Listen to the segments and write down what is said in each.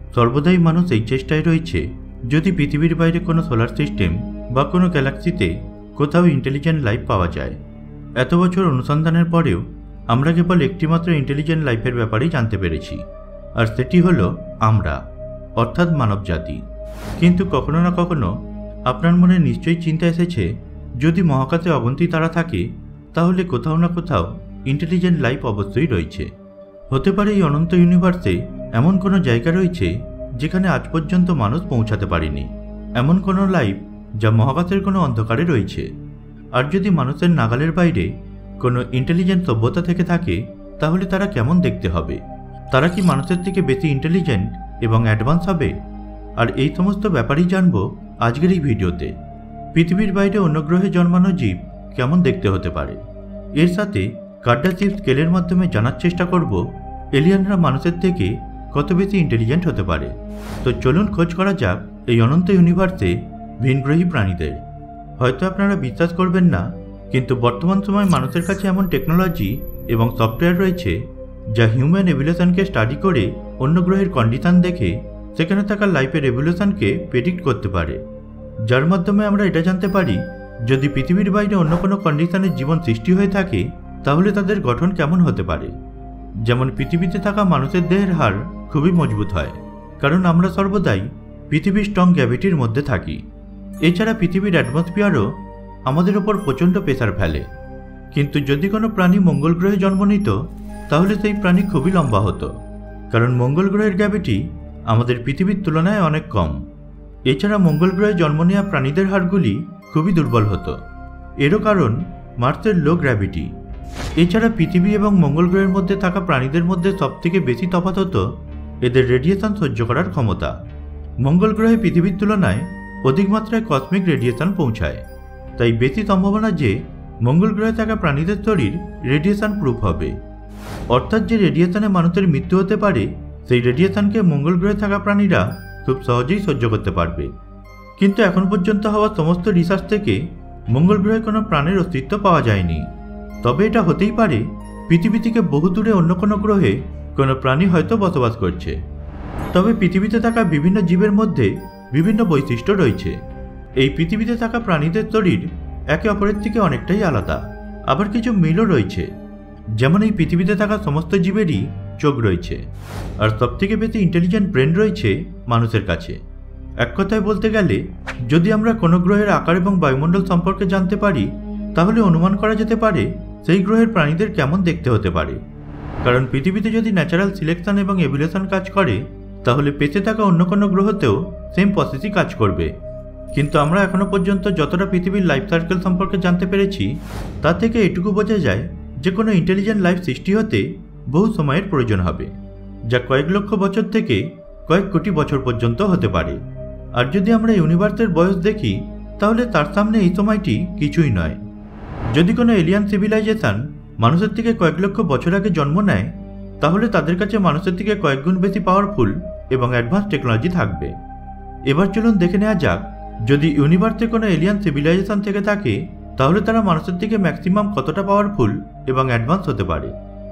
সর্বদাই মানুষ এই চেষ্টায় রয়েছে যদি পৃথিবীর বাইরে কোনো সোলার সিস্টেম বা কোনো গ্যালাক্সিতে কোথাও ইন্টেলিজেন্ট লাইফ পাওয়া যায়। এত বছর অনুসন্ধানের পরেও আমরা কেবল একটিমাত্র ইন্টেলিজেন্ট লাইফের ব্যাপারেই জানতে পেরেছি, আর সেটি হলো আমরা, অর্থাৎ মানবজাতি। কিন্তু কখনো না কখনো আপনার মনে নিশ্চয়ই চিন্তা এসেছে, যদি মহাকাশে অগন্তি তারা থাকে তাহলে কোথাও না কোথাও ইন্টেলিজেন্ট লাইফ অবশ্যই রয়েছে। হতে পারে এই অনন্ত ইউনিভার্সে এমন কোনো জায়গা রয়েছে যেখানে আজ পর্যন্ত মানুষ পৌঁছাতে পারেনি, এমন কোনো লাইফ যা মহাকাশের কোনো অন্ধকারে রয়েছে। আর যদি মানুষের নাগালের বাইরে কোনো ইন্টেলিজেন্ট সভ্যতা থেকে থাকে তাহলে তারা কেমন দেখতে হবে? তারা কি মানুষের থেকে বেশি ইন্টেলিজেন্ট এবং অ্যাডভান্স হবে? আর এই সমস্ত ব্যাপারই জানব আজকের এই ভিডিওতে। পৃথিবীর বাইরে অন্য গ্রহে জন্মানো জীব কেমন দেখতে হতে পারে, এর সাথে কার্ডাসিভ স্কেলের মাধ্যমে জানার চেষ্টা করব এলিয়েনরা মানুষের থেকে কত বেশি ইন্টেলিজেন্ট হতে পারে। তো চলুন খোঁজ করা যাক এই অনন্ত ইউনিভার্সে ভিনগ্রহী প্রাণীদের। হয়তো আপনারা বিশ্বাস করবেন না, কিন্তু বর্তমান সময়ে মানুষের কাছে এমন টেকনোলজি এবং সফটওয়্যার রয়েছে যা হিউম্যান এভলিউশনকে স্টাডি করে অন্য গ্রহের কন্ডিশন দেখে সেখানে থাকা লাইফের এভলিউশনকে প্রেডিক্ট করতে পারে, যার মাধ্যমে আমরা এটা জানতে পারি যদি পৃথিবীর বাইরে অন্য কোনো কন্ডিশনের জীবন সৃষ্টি হয়ে থাকে তাহলে তাদের গঠন কেমন হতে পারে। যেমন পৃথিবীতে থাকা মানুষের দেহের হাড় খুবই মজবুত হয়, কারণ আমরা সর্বদাই পৃথিবীর স্ট্রং গ্র্যাভিটির মধ্যে থাকি। এছাড়া পৃথিবীর অ্যাটমসফিয়ারও আমাদের ওপর প্রচণ্ড প্রেসার ফেলে। কিন্তু যদি কোনো প্রাণী মঙ্গল গ্রহে জন্ম নিত তাহলে সেই প্রাণী খুবই লম্বা হতো, কারণ মঙ্গল গ্রহের গ্র্যাভিটি আমাদের পৃথিবীর তুলনায় অনেক কম। এছাড়া মঙ্গল গ্রহে জন্ম নেওয়া প্রাণীদের হাড়গুলি খুবই দুর্বল হতো, এরও কারণ মার্সের লো গ্র্যাভিটি। এছাড়া পৃথিবী এবং মঙ্গল গ্রহের মধ্যে থাকা প্রাণীদের মধ্যে সবথেকে বেশি তফাৎ হতো এদের রেডিয়েশন সহ্য করার ক্ষমতা। মঙ্গল গ্রহে পৃথিবীর তুলনায় অধিক মাত্রায় কসমিক রেডিয়েশন পৌঁছায়, তাই বেশি সম্ভাবনা যে মঙ্গল গ্রহে থাকা প্রাণীদের শরীর রেডিয়েশন প্রুফ হবে। অর্থাৎ যে রেডিয়েশনে মানুষের মৃত্যু হতে পারে সেই রেডিয়েশনকে মঙ্গল গ্রহে থাকা প্রাণীরা খুব সহজেই সহ্য করতে পারবে। কিন্তু এখন পর্যন্ত হওয়া সমস্ত রিসার্চ থেকে মঙ্গল গ্রহে কোনো প্রাণের অস্তিত্ব পাওয়া যায়নি। তবে এটা হতেই পারে পৃথিবী থেকে বহু দূরে অন্য কোনো গ্রহে কোনো প্রাণী হয়তো বসবাস করছে। তবে পৃথিবীতে থাকা বিভিন্ন জীবের মধ্যে বিভিন্ন বৈশিষ্ট্য রয়েছে। এই পৃথিবীতে থাকা প্রাণীদের শরীর একে অপরের থেকে অনেকটাই আলাদা, আবার কিছু মিলও রয়েছে। যেমন এই পৃথিবীতে থাকা সমস্ত জীবেরই চোখ রয়েছে, আর সবথেকে বেশি ইন্টেলিজেন্ট ব্রেন রয়েছে মানুষের কাছে। এক কথায় বলতে গেলে যদি আমরা কোনো গ্রহের আকার এবং বায়ুমণ্ডল সম্পর্কে জানতে পারি তাহলে অনুমান করা যেতে পারে সেই গ্রহের প্রাণীদের কেমন দেখতে হতে পারে। কারণ পৃথিবীতে যদি ন্যাচারাল সিলেকশন এবং এভলিউশন কাজ করে তাহলে পেছে থাকা অন্য কোনো গ্রহতেও সেম প্রসেসই কাজ করবে। কিন্তু আমরা এখনো পর্যন্ত যতটা পৃথিবীর লাইফ সার্কেল সম্পর্কে জানতে পেরেছি তা থেকে এটুকু বোঝা যায় যে কোনো ইন্টেলিজেন্ট লাইফ সৃষ্টি হতে বহু সময়ের প্রয়োজন হবে, যা কয়েক লক্ষ বছর থেকে কয়েক কোটি বছর পর্যন্ত হতে পারে। আর যদি আমরা ইউনিভার্সের বয়স দেখি তাহলে তার সামনে এই সময়টি কিছুই নয়। যদি কোনো এলিয়ান সিভিলাইজেশন মানুষের থেকে কয়েক লক্ষ বছর আগে জন্ম নেয় তাহলে তাদের কাছে মানুষের থেকে কয়েক গুণ বেশি পাওয়ারফুল এবং অ্যাডভান্স টেকনোলজি থাকবে। এবার চলুন দেখে নেওয়া যাক যদি ইউনিভার্সে কোনো এলিয়ান সিভিলাইজেশন থেকে থাকে তাহলে তারা মানুষের থেকে ম্যাক্সিমাম কতটা পাওয়ারফুল এবং অ্যাডভান্স হতে পারে।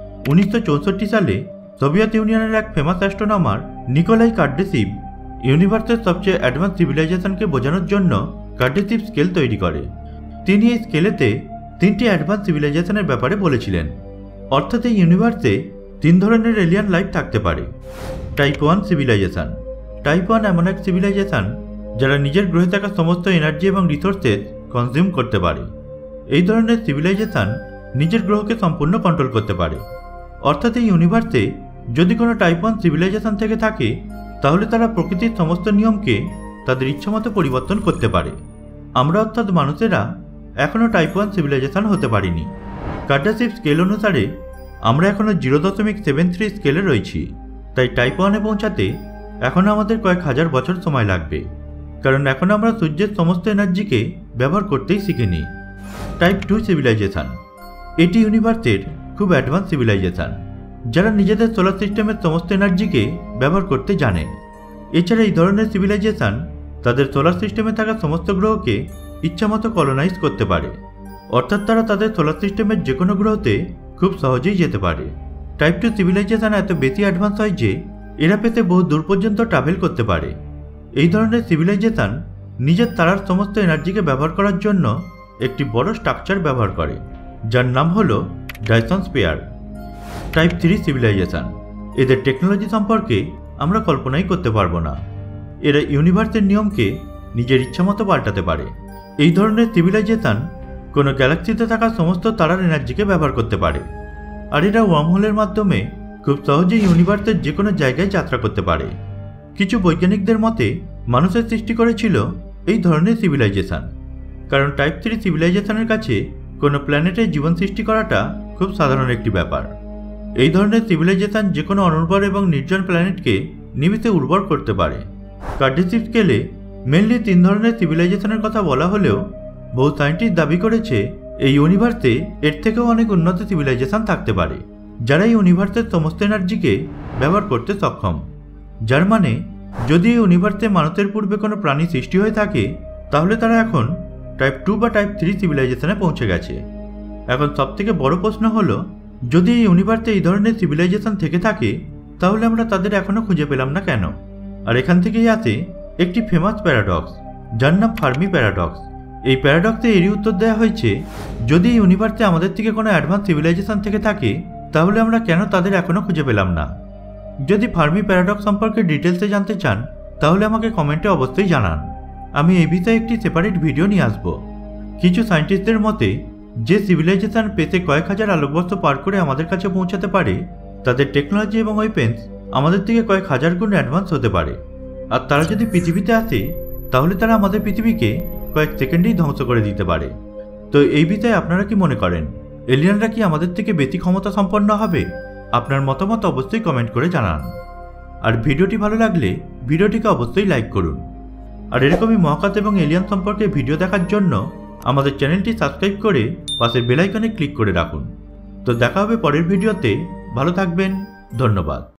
1964 সালে সোভিয়েত ইউনিয়নের এক ফেমাস অ্যাস্ট্রোনমার নিকোলাই কার্ডাসিভ ইউনিভার্সের সবচেয়ে অ্যাডভান্স সিভিলাইজেশনকে বোঝানোর জন্য কার্ডাসিভ স্কেল তৈরি করে। তিনি এই স্কেলেতে 3টি অ্যাডভান্স সিভিলাইজেশনের ব্যাপারে বলেছিলেন। অর্থাৎ এই ইউনিভার্সে 3 ধরনের এলিয়ান লাইফ থাকতে পারে। Type 1 civilisation. টাইপ 1 এমন এক সিভিলাইজেশন যারা নিজের গ্রহে থাকা সমস্ত এনার্জি এবং রিসোর্সেস কনজিউম করতে পারে। এই ধরনের সিভিলাইজেশন নিজের গ্রহকে সম্পূর্ণ কন্ট্রোল করতে পারে। অর্থাৎ এই ইউনিভার্সে যদি কোনো টাইপ 1 সিভিলাইজেশন থেকে থাকে তাহলে তারা প্রকৃতির সমস্ত নিয়মকে তাদের ইচ্ছামতো পরিবর্তন করতে পারে। আমরা অর্থাৎ মানুষেরা এখনও টাইপ 1 সিভিলাইজেশন হতে পারিনি। কার্ডাসিভ স্কেল অনুসারে আমরা এখনও 0.73 স্কেলে রয়েছি, তাই টাইপ 1-এ পৌঁছাতে এখনও আমাদের কয়েক হাজার বছর সময় লাগবে, কারণ এখন আমরা সূর্যের সমস্ত এনার্জিকে ব্যবহার করতেই শিখিনি। Type 2 civilisation. এটি ইউনিভার্সের খুব অ্যাডভান্স সিভিলাইজেশন যারা নিজেদের সোলার সিস্টেমের সমস্ত এনার্জিকে ব্যবহার করতে জানে। এছাড়া এই ধরনের সিভিলাইজেশন তাদের সোলার সিস্টেমে থাকা সমস্ত গ্রহকে ইচ্ছামতো কলোনাইজ করতে পারে। অর্থাৎ তারা তাদের সোলার সিস্টেমের যে কোনো গ্রহতে খুব সহজেই যেতে পারে। টাইপ 2 সিভিলাইজেশন এত বেশি অ্যাডভান্স হয় যে এরা পেতে বহু দূর পর্যন্ত ট্রাভেল করতে পারে। এই ধরনের সিভিলাইজেশন নিজের তারার সমস্ত এনার্জিকে ব্যবহার করার জন্য একটি বড় স্ট্রাকচার ব্যবহার করে, যার নাম হলো ডাইসন স্পেয়ার। টাইপ 3 সিভিলাইজেশন, এদের টেকনোলজি সম্পর্কে আমরা কল্পনাই করতে পারবো না। এরা ইউনিভার্সের নিয়মকে নিজের ইচ্ছামতো পাল্টাতে পারে। এই ধরনের সিভিলাইজেশন কোনো গ্যালাক্সিতে থাকা সমস্ত তারার এনার্জিকে ব্যবহার করতে পারে, আর এরা ওয়ার্মহোলের মাধ্যমে খুব সহজেই ইউনিভার্সের যে কোনো জায়গায় যাত্রা করতে পারে। কিছু বৈজ্ঞানিকদের মতে মানুষের সৃষ্টি করেছিল এই ধরনের সিভিলাইজেশন, কারণ টাইপ 3 সিভিলাইজেশনের কাছে কোনো প্ল্যানেটে জীবন সৃষ্টি করাটা খুব সাধারণ একটি ব্যাপার। এই ধরনের সিভিলাইজেশন যে কোনো অনুর্বর এবং নির্জন প্ল্যানেটকে নিমিষে উর্বর করতে পারে। কার্ডেসিভ স্কেলে মেনলি 3 ধরনের সিভিলাইজেশনের কথা বলা হলেও বহু সায়েন্টিস্ট দাবি করেছে এই ইউনিভার্সে এর থেকেও অনেক উন্নত সিভিলাইজেশন থাকতে পারে, যারা এই ইউনিভার্সের সমস্ত এনার্জিকে ব্যবহার করতে সক্ষম। যার মানে যদি এই ইউনিভার্সে মানুষের পূর্বে কোনো প্রাণী সৃষ্টি হয়ে থাকে, তাহলে তারা এখন টাইপ 2 বা টাইপ 3 সিভিলাইজেশনে পৌঁছে গেছে। এখন সবথেকে বড় প্রশ্ন হলো, যদি এই ইউনিভার্সে এই ধরনের সিভিলাইজেশন থেকে থাকে, তাহলে আমরা তাদের এখনো খুঁজে পেলাম না কেন? আর এখান থেকেই আসে একটি ফেমাস প্যারাডক্স, যার নাম ফার্মি প্যারাডক্স। এই প্যারাডক্সে এরই উত্তর দেওয়া হয়েছে, যদি এই ইউনিভার্সে আমাদের থেকে কোনো অ্যাডভান্স সিভিলাইজেশন থেকে থাকে, তাহলে আমরা কেন তাদের এখনো খুঁজে পেলাম না? যদি ফার্মি প্যারাডক্স সম্পর্কে ডিটেলসে জানতে চান, তাহলে আমাকে কমেন্টে অবশ্যই জানান। আমি এই বিষয়ে একটি সেপারেট ভিডিও নিয়ে আসব। কিছু সায়েন্টিস্টদের মতে যে সিভিলাইজেশন পেতে কয়েক হাজার আলোকবর্ষ পার করে আমাদের কাছে পৌঁছাতে পারে, তাদের টেকনোলজি এবং ওয়েপেন্স আমাদের থেকে কয়েক হাজার গুণ অ্যাডভান্স হতে পারে। আর তারা যদি পৃথিবীতে আসে, তাহলে তারা আমাদের পৃথিবীকে কয়েক সেকেন্ডেই ধ্বংস করে দিতে পারে। তো এই বিষয়ে আপনারা কি মনে করেন? এলিয়েনরা কি আমাদের থেকে বেশি ক্ষমতা সম্পন্ন হবে? আপনার মতামত অবশ্যই কমেন্ট করে জানান। আর ভিডিওটি ভালো লাগলে ভিডিওটিকে অবশ্যই লাইক করুন। আর এরকমই মহাকাশ এবং এলিয়েন সম্পর্কে ভিডিও দেখার জন্য আমাদের চ্যানেলটি সাবস্ক্রাইব করে পাশের বেল আইকনে ক্লিক করে রাখুন। তো দেখা হবে পরের ভিডিওতে। ভালো থাকবেন, ধন্যবাদ।